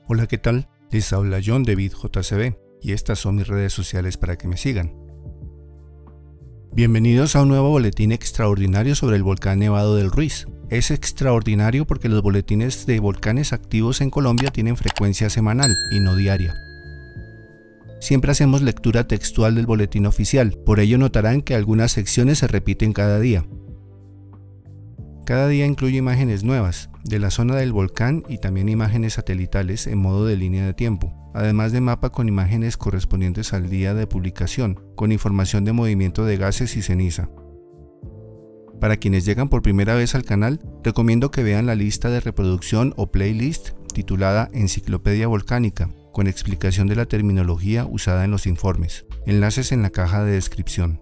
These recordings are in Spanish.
Hola, ¿qué tal? Les habla John de BitJCB y estas son mis redes sociales para que me sigan. Bienvenidos a un nuevo boletín extraordinario sobre el volcán Nevado del Ruiz. Es extraordinario porque los boletines de volcanes activos en Colombia tienen frecuencia semanal y no diaria. Siempre hacemos lectura textual del boletín oficial, por ello notarán que algunas secciones se repiten cada día. Cada día incluye imágenes nuevas de la zona del volcán y también imágenes satelitales en modo de línea de tiempo, además de mapa con imágenes correspondientes al día de publicación, con información de movimiento de gases y ceniza. Para quienes llegan por primera vez al canal, recomiendo que vean la lista de reproducción o playlist titulada Enciclopedia Volcánica, con explicación de la terminología usada en los informes. Enlaces en la caja de descripción.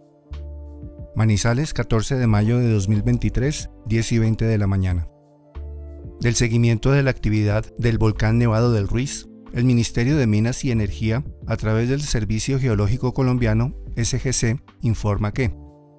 Manizales, 14 de mayo de 2023, 10 y 20 de la mañana. Del seguimiento de la actividad del volcán Nevado del Ruiz, el Ministerio de Minas y Energía, a través del Servicio Geológico Colombiano, SGC, informa que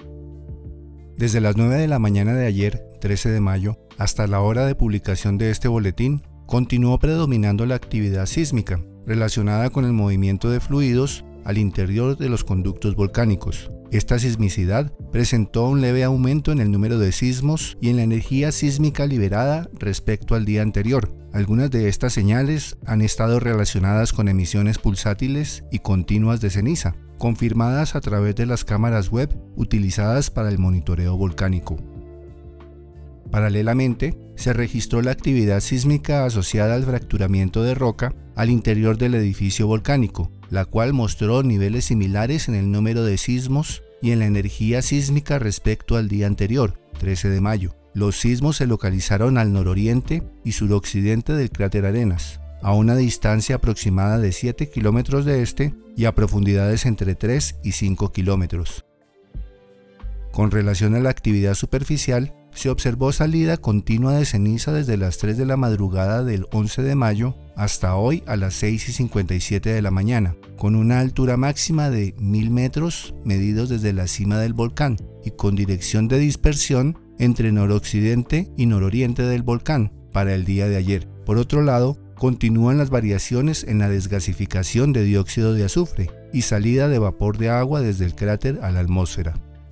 desde las 9 de la mañana de ayer, 13 de mayo, hasta la hora de publicación de este boletín, continuó predominando la actividad sísmica relacionada con el movimiento de fluidos al interior de los conductos volcánicos. Esta sismicidad presentó un leve aumento en el número de sismos y en la energía sísmica liberada respecto al día anterior. Algunas de estas señales han estado relacionadas con emisiones pulsátiles y continuas de ceniza, confirmadas a través de las cámaras web utilizadas para el monitoreo volcánico. Paralelamente, se registró la actividad sísmica asociada al fracturamiento de roca al interior del edificio volcánico, la cual mostró niveles similares en el número de sismos y en la energía sísmica respecto al día anterior, 13 de mayo. Los sismos se localizaron al nororiente y suroccidente del cráter Arenas, a una distancia aproximada de 7 kilómetros de este y a profundidades entre 3 y 5 kilómetros. Con relación a la actividad superficial, se observó salida continua de ceniza desde las 3 de la madrugada del 11 de mayo hasta hoy a las 6 y 57 de la mañana, con una altura máxima de 1000 metros medidos desde la cima del volcán y con dirección de dispersión entre noroccidente y nororiente del volcán para el día de ayer. Por otro lado, continúan las variaciones en la desgasificación de dióxido de azufre y salida de vapor de agua desde el cráter a la atmósfera.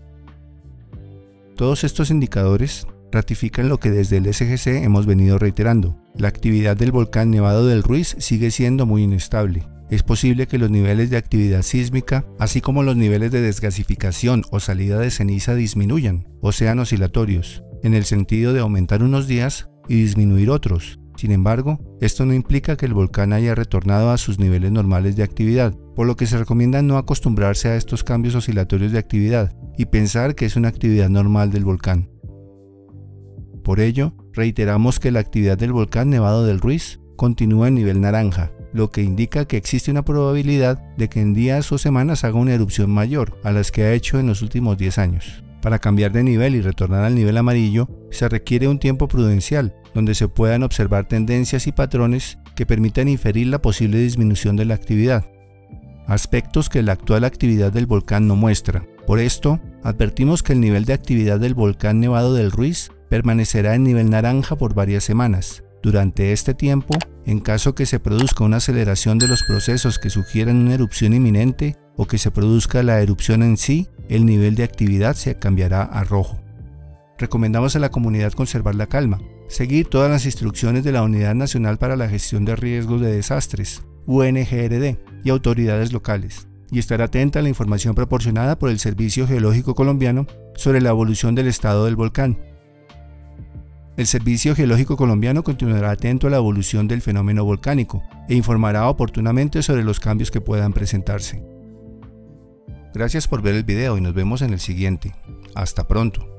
Todos estos indicadores ratifican lo que desde el SGC hemos venido reiterando. La actividad del volcán Nevado del Ruiz sigue siendo muy inestable. Es posible que los niveles de actividad sísmica, así como los niveles de desgasificación o salida de ceniza disminuyan, o sean oscilatorios, en el sentido de aumentar unos días y disminuir otros. Sin embargo, esto no implica que el volcán haya retornado a sus niveles normales de actividad, por lo que se recomienda no acostumbrarse a estos cambios oscilatorios de actividad y pensar que es una actividad normal del volcán. Por ello, reiteramos que la actividad del volcán Nevado del Ruiz continúa en nivel naranja, lo que indica que existe una probabilidad de que en días o semanas haga una erupción mayor a las que ha hecho en los últimos 10 años. Para cambiar de nivel y retornar al nivel amarillo, se requiere un tiempo prudencial, donde se puedan observar tendencias y patrones que permitan inferir la posible disminución de la actividad, aspectos que la actual actividad del volcán no muestra. Por esto, advertimos que el nivel de actividad del volcán Nevado del Ruiz permanecerá en nivel naranja por varias semanas. Durante este tiempo, en caso que se produzca una aceleración de los procesos que sugieran una erupción inminente o que se produzca la erupción en sí, el nivel de actividad se cambiará a rojo. Recomendamos a la comunidad conservar la calma, seguir todas las instrucciones de la Unidad Nacional para la Gestión de Riesgos de Desastres, UNGRD, y autoridades locales, y estar atenta a la información proporcionada por el Servicio Geológico Colombiano sobre la evolución del estado del volcán. El Servicio Geológico Colombiano continuará atento a la evolución del fenómeno volcánico e informará oportunamente sobre los cambios que puedan presentarse. Gracias por ver el video y nos vemos en el siguiente. Hasta pronto.